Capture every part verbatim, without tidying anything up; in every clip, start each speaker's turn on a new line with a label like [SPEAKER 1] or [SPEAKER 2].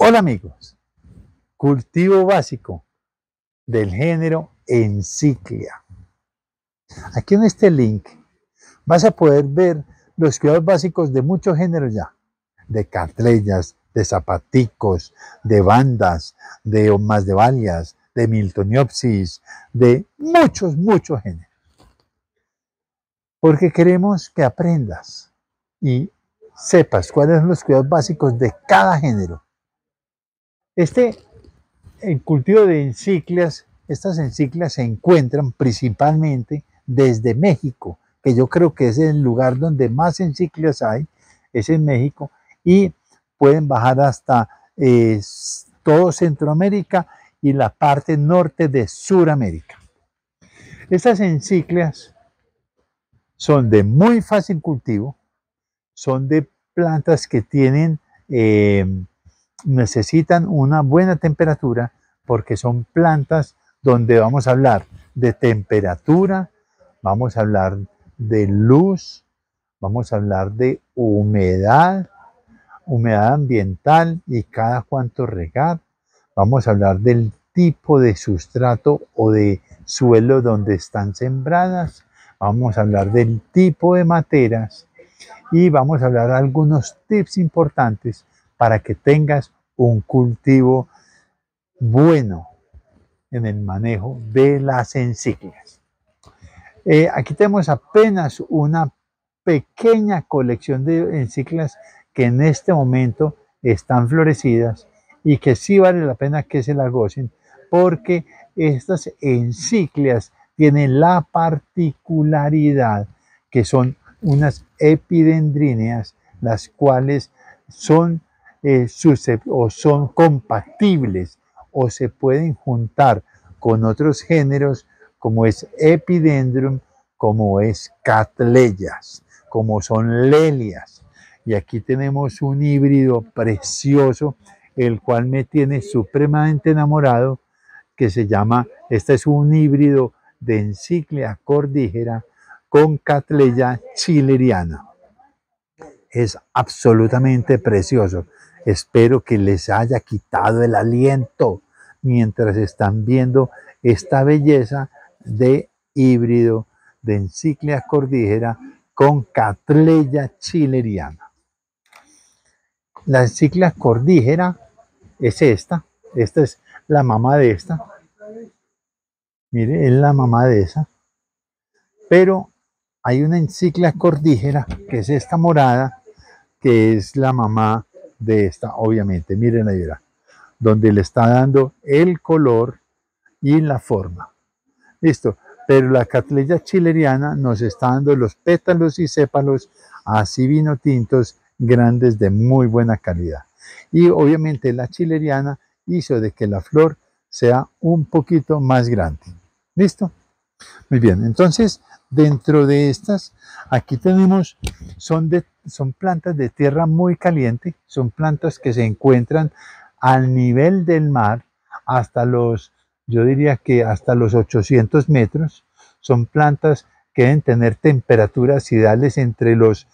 [SPEAKER 1] Hola amigos, cultivo básico del género Enciclia. Aquí en este link vas a poder ver los cuidados básicos de muchos géneros ya, de catleyas, de zapaticos, de bandas, de masdevallias, de miltoniopsis, de muchos, muchos géneros. Porque queremos que aprendas y sepas cuáles son los cuidados básicos de cada género. Este el cultivo de enciclias, estas enciclias se encuentran principalmente desde México, que yo creo que es el lugar donde más enciclias hay, es en México, y pueden bajar hasta eh, todo Centroamérica y la parte norte de Suramérica. Estas enciclias son de muy fácil cultivo, son de plantas que tienen eh, necesitan una buena temperatura porque son plantas donde vamos a hablar de temperatura, vamos a hablar de luz, vamos a hablar de humedad, humedad ambiental y cada cuánto regar, vamos a hablar del tipo de sustrato o de suelo donde están sembradas, vamos a hablar del tipo de materas y vamos a hablar de algunos tips importantes para que tengas un cultivo bueno en el manejo de las enciclias. Eh, aquí tenemos apenas una pequeña colección de enciclias que en este momento están florecidas y que sí vale la pena que se las gocen porque estas enciclias tienen la particularidad que son unas epidendríneas, las cuales son, eh, o son compatibles o se pueden juntar con otros géneros como es Epidendrum, como es Catleyas, como son Lelias. Y aquí tenemos un híbrido precioso, el cual me tiene supremamente enamorado, que se llama, este es un híbrido de Enciclia cordígera con Catleya chileriana. Es absolutamente precioso. Espero que les haya quitado el aliento mientras están viendo esta belleza de híbrido de Enciclia cordígera con Catleya chileriana. La Enciclia cordígera es esta. Esta es la mamá de esta. Mire, es la mamá de esa. Pero hay una Enciclia cordígera, que es esta morada, que es la mamá de esta, obviamente. Miren ahí, verá, donde le está dando el color y la forma. Listo. Pero la Catleya chileriana nos está dando los pétalos y sépalos así vino tintos grandes de muy buena calidad. Y obviamente la chileriana hizo de que la flor sea un poquito más grande. ¿Listo? Muy bien, entonces dentro de estas, aquí tenemos, son, de, son plantas de tierra muy caliente, son plantas que se encuentran al nivel del mar hasta los, yo diría que hasta los ochocientos metros, son plantas que deben tener temperaturas ideales entre los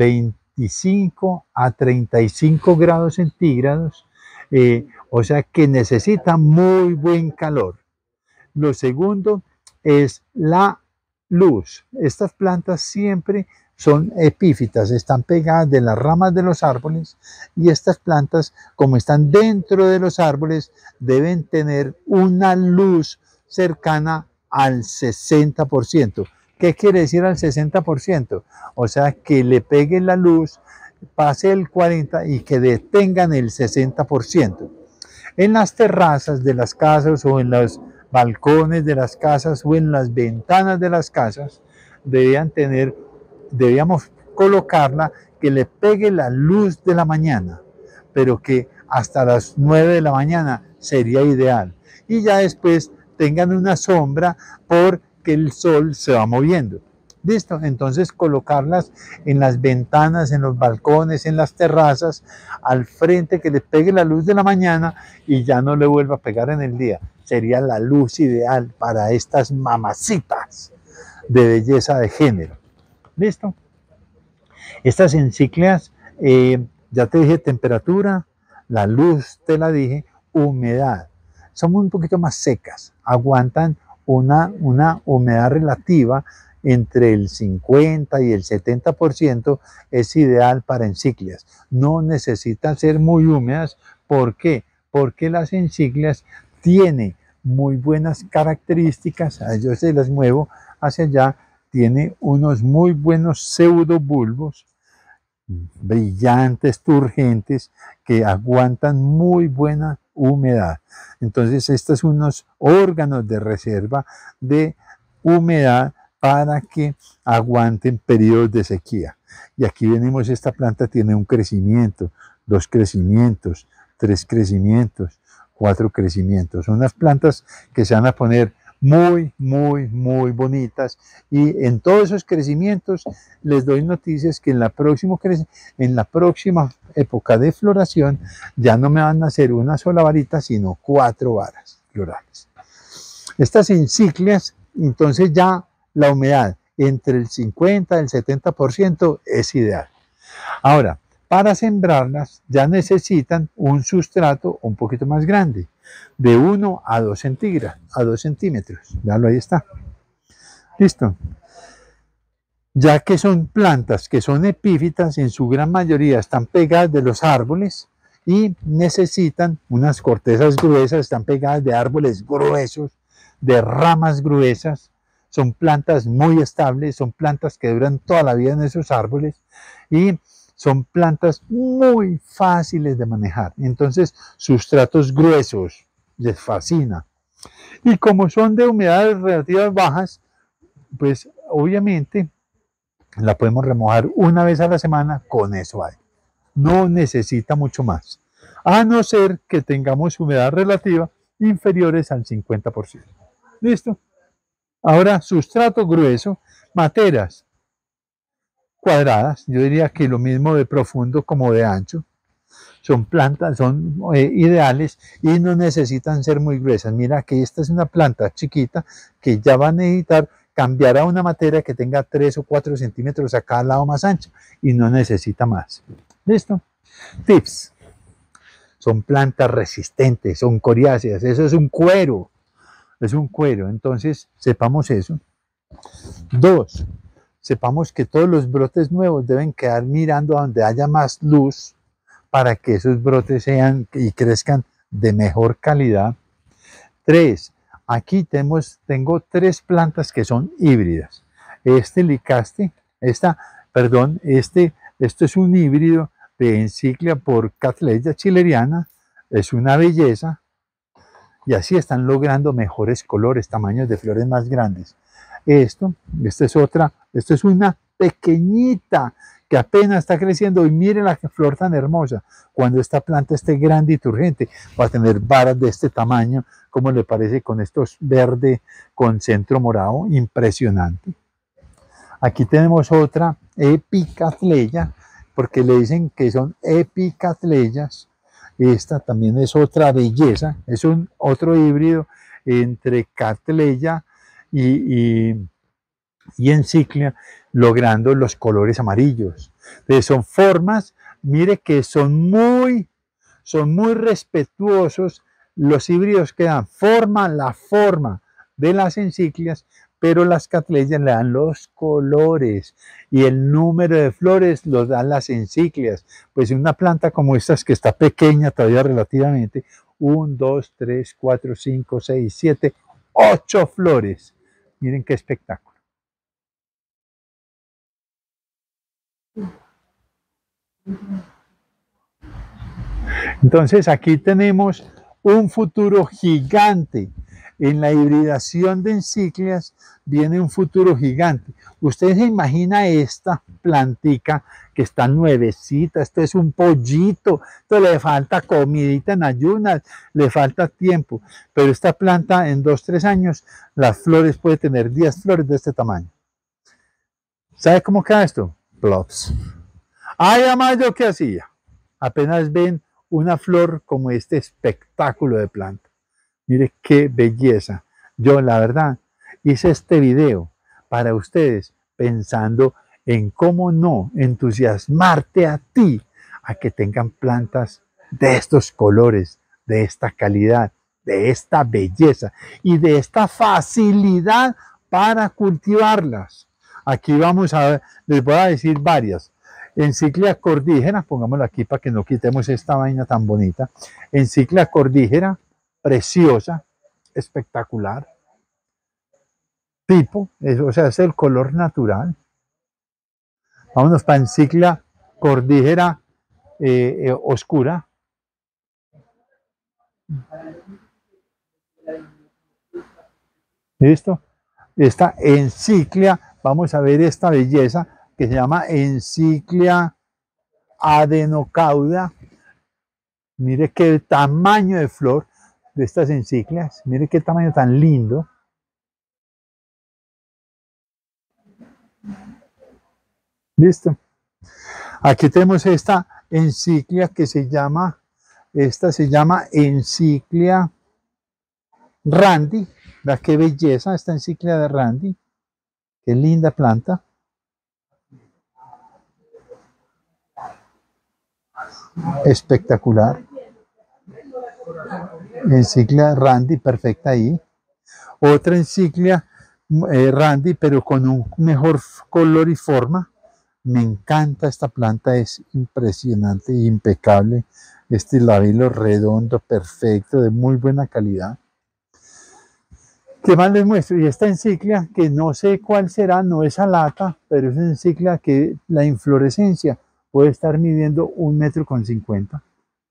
[SPEAKER 1] veinticinco a treinta y cinco grados centígrados, eh, o sea que necesitan muy buen calor. Lo segundo es la luz. Estas plantas siempre son epífitas, están pegadas de las ramas de los árboles y estas plantas, como están dentro de los árboles, deben tener una luz cercana al sesenta por ciento. ¿Qué quiere decir al sesenta por ciento? O sea, que le pegue la luz, pase el cuarenta por ciento y que detengan el sesenta por ciento. En las terrazas de las casas o en los balcones de las casas o en las ventanas de las casas debían tener, debíamos colocarla que le pegue la luz de la mañana, pero que hasta las nueve de la mañana sería ideal. Y ya después tengan una sombra porque el sol se va moviendo. ¿Listo? Entonces colocarlas en las ventanas, en los balcones, en las terrazas, al frente, que les pegue la luz de la mañana y ya no le vuelva a pegar en el día. Sería la luz ideal para estas mamacitas de belleza de género. ¿Listo? Estas enciclias, eh, ya te dije temperatura, la luz, te la dije, humedad. Son un poquito más secas, aguantan una, una humedad relativa entre el cincuenta y el setenta por ciento, es ideal para encíclias. No necesitan ser muy húmedas. ¿Por qué? Porque las encíclias tienen muy buenas características, yo se las muevo hacia allá, tiene unos muy buenos pseudobulbos, brillantes, turgentes, que aguantan muy buena humedad. Entonces, estos son unos órganos de reserva de humedad para que aguanten periodos de sequía. Y aquí venimos, esta planta tiene un crecimiento, dos crecimientos, tres crecimientos, cuatro crecimientos. Son unas plantas que se van a poner muy, muy, muy bonitas, y en todos esos crecimientos les doy noticias que en la, próximo en la próxima época de floración ya no me van a hacer una sola varita, sino cuatro varas florales. Estas encíclias, entonces ya la humedad entre el cincuenta y el setenta por ciento es ideal. Ahora, para sembrarlas ya necesitan un sustrato un poquito más grande, de uno a dos centímetros. Veanlo, ahí está. Listo. Ya que son plantas que son epífitas, en su gran mayoría están pegadas de los árboles y necesitan unas cortezas gruesas, están pegadas de árboles gruesos, de ramas gruesas. Son plantas muy estables, son plantas que duran toda la vida en esos árboles y son plantas muy fáciles de manejar. Entonces, sustratos gruesos les fascina. Y como son de humedades relativas bajas, pues obviamente la podemos remojar una vez a la semana, con eso hay. No necesita mucho más, a no ser que tengamos humedad relativa inferiores al cincuenta por ciento. ¿Listo? Ahora, sustrato grueso, materas cuadradas, yo diría que lo mismo de profundo como de ancho. Son plantas, son eh, ideales y no necesitan ser muy gruesas. Mira que esta es una planta chiquita que ya va a necesitar cambiar a una materia que tenga tres o cuatro centímetros a cada lado más ancha y no necesita más. ¿Listo? Tips. Son plantas resistentes, son coriáceas, eso es un cuero, es un cuero, entonces sepamos eso. Dos, sepamos que todos los brotes nuevos deben quedar mirando a donde haya más luz para que esos brotes sean y crezcan de mejor calidad. Tres, aquí tenemos, tengo tres plantas que son híbridas. Este licaste, esta, perdón, este, esto es un híbrido de encíclia por Cattleya chileriana, es una belleza, y así están logrando mejores colores, tamaños de flores más grandes. Esto, esta es otra, esto es una pequeñita que apenas está creciendo y mire la flor tan hermosa. Cuando esta planta esté grande y turgente, va a tener varas de este tamaño, como le parece con estos verde con centro morado, impresionante. Aquí tenemos otra Epicattleya, porque le dicen que son epicatleyas. Esta también es otra belleza, es un otro híbrido entre Cattleya y, y, y encíclia, logrando los colores amarillos. Entonces son formas, mire que son muy, son muy respetuosos los híbridos que dan forma, la forma de las encíclias, pero las Cattleyas le dan los colores y el número de flores los dan las encíclias. Pues una planta como esta, que está pequeña todavía relativamente, uno, dos, tres, cuatro, cinco, seis, siete, ocho flores. Miren qué espectáculo. Entonces aquí tenemos un futuro gigante. En la hibridación de encíclias viene un futuro gigante. Usted se imagina esta plantica que está nuevecita, esto es un pollito, esto le falta comidita en ayunas, le falta tiempo, pero esta planta en dos, tres años, las flores puede tener diez flores de este tamaño. ¿Sabe cómo queda esto? Plops. Ay, además, ¿yo qué hacía? Apenas ven una flor como este espectáculo de planta. Mire qué belleza. Yo, la verdad, hice este video para ustedes pensando en cómo no entusiasmarte a ti a que tengan plantas de estos colores, de esta calidad, de esta belleza y de esta facilidad para cultivarlas. Aquí vamos a ver, les voy a decir varias. Enciclia cordígera, pongámoslo aquí para que no quitemos esta vaina tan bonita. Enciclia cordígera, preciosa, espectacular. Tipo, es, o sea, es el color natural. Vámonos para Enciclia cordígera eh, eh, oscura. ¿Listo? Esta enciclia, vamos a ver esta belleza que se llama Enciclia adenocauda. Mire qué tamaño de flor de estas enciclias. Mire qué tamaño tan lindo. ¿Listo? Aquí tenemos esta enciclia que se llama, esta se llama Enciclia Randy. Vea qué belleza esta enciclia de Randy. Qué linda planta. Espectacular. Enciclia Randy, perfecta ahí. Otra enciclia eh, Randy, pero con un mejor color y forma. Me encanta esta planta, es impresionante e impecable. Este labelo redondo, perfecto, de muy buena calidad. ¿Qué más les muestro? Y esta enciclia, que no sé cuál será, no es alata, pero es una enciclia que la inflorescencia puede estar midiendo un metro con cincuenta.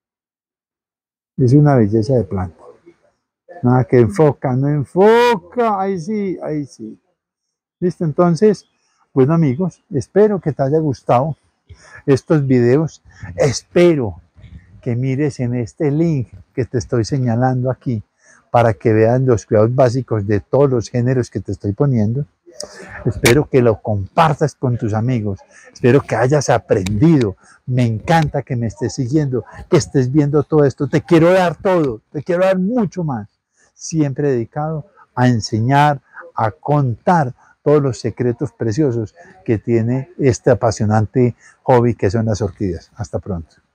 [SPEAKER 1] Es una belleza de planta. Nada que enfoca, no enfoca. Ahí sí, ahí sí. Listo, entonces, bueno amigos, espero que te haya gustado estos videos. Espero que mires en este link que te estoy señalando aquí para que vean los cuidados básicos de todos los géneros que te estoy poniendo. Espero que lo compartas con tus amigos. Espero que hayas aprendido. Me encanta que me estés siguiendo, que estés viendo todo esto. Te quiero dar todo, te quiero dar mucho más. Siempre dedicado a enseñar, a contar todos los secretos preciosos que tiene este apasionante hobby que son las orquídeas. Hasta pronto.